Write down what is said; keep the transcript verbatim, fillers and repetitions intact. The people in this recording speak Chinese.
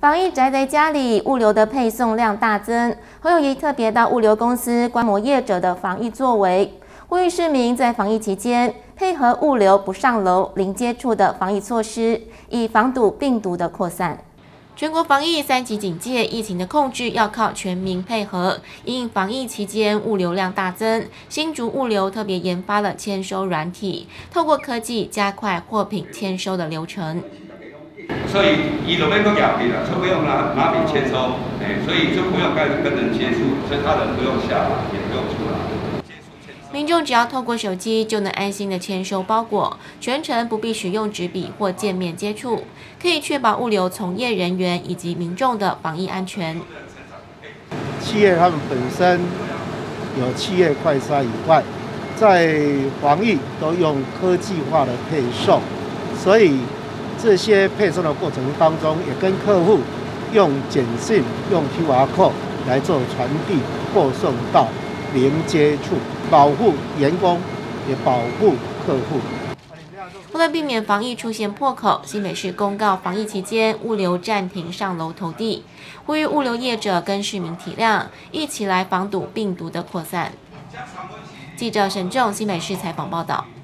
防疫宅在家里，物流的配送量大增。侯友宜特别到物流公司观摩业者的防疫作为，呼吁市民在防疫期间配合物流不上楼、零接触的防疫措施，以防堵病毒的扩散。全国防疫三级警戒，疫情的控制要靠全民配合。因防疫期间物流量大增，新竹物流特别研发了签收软体，透过科技加快货品签收的流程。 所以，伊就免搁夹皮了，就不用拿拿笔签收，哎，所以就不用跟跟人接触，所以他人不用下来，也不用出来。 民众只要透过手机就能安心的签收包裹，全程不必使用纸笔或见面接触，可以确保物流从业人员以及民众的防疫安全。 企业他们本身有企业快筛以外，在防疫都用科技化的配送，所以。 这些配送的过程当中，也跟客户用简讯、用 Q R code 来做传递、货送到零接触，保护员工，也保护客户。 为了避免防疫出现破口，新北市公告防疫期间物流暂停上楼投递，呼吁物流业者跟市民体谅，一起来防堵病毒的扩散。记者沈仲新北市采访报道。